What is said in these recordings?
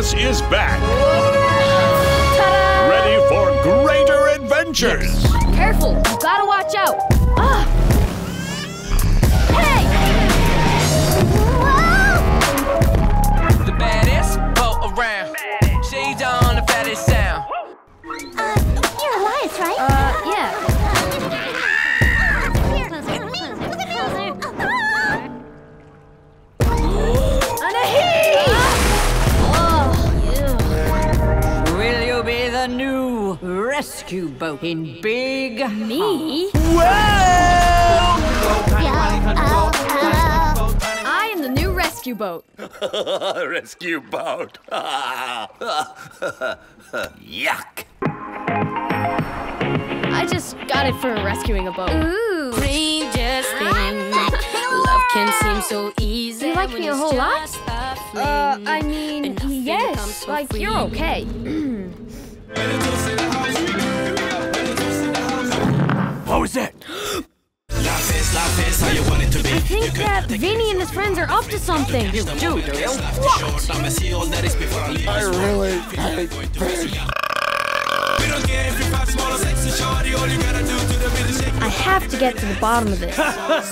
Elias is back. Ready for greater adventures. Yes. Careful, you gotta watch out. Ah. Hey! The baddest boat around. She's on the fattest sound. You're Elias, right? Yeah. Will you be the new rescue boat in Big Me? I am the new rescue boat. Rescue boat. Yuck. I just got it for rescuing a boat. Ooh. Strangest thing. Love can seem so easy. Do you like me a whole lot? I mean, yes. Like, you're okay. What was that? I think that Vinny and his friends are up to something. You do you? What? I really hate fish. I have to get to the bottom of this.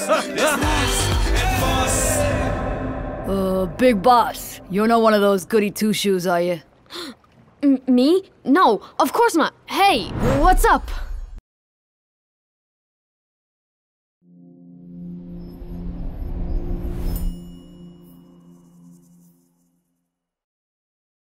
Big boss, you're not one of those goody two-shoes, are you? Me? No, of course not. Hey, what's up?